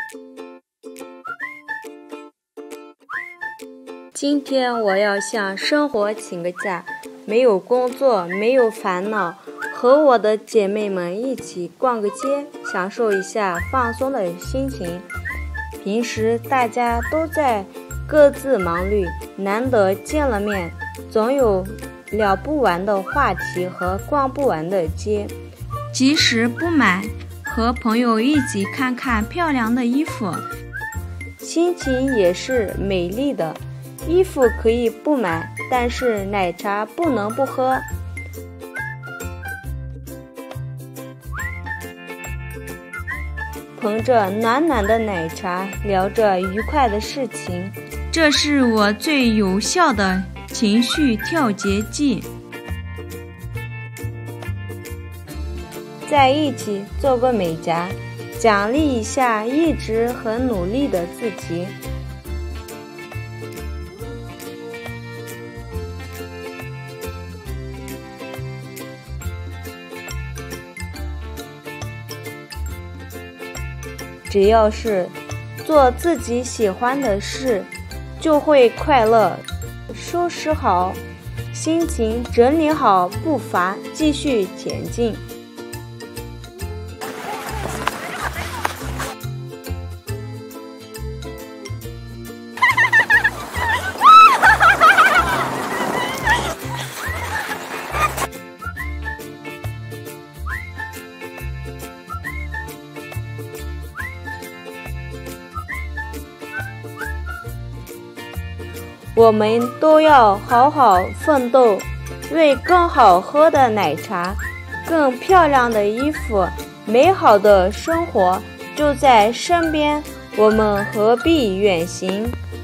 今天我要向生活请个假，没有工作，没有烦恼，和我的姐妹们一起逛个街，享受一下放松的心情。平时大家都在各自忙碌，难得见了面，总有聊不完的话题和逛不完的街。即使不买，和朋友一起看看漂亮的衣服，心情也是美丽的。衣服可以不买，但是奶茶不能不喝。捧着暖暖的奶茶，聊着愉快的事情，这是我最有效的情绪调节剂。在一起做个美甲，奖励一下一直很努力的自己。只要是做自己喜欢的事，就会快乐。收拾好心情，整理好步伐，继续前进。我们都要好好奋斗，为更好喝的奶茶、更漂亮的衣服、美好的生活就在身边，我们何必远行？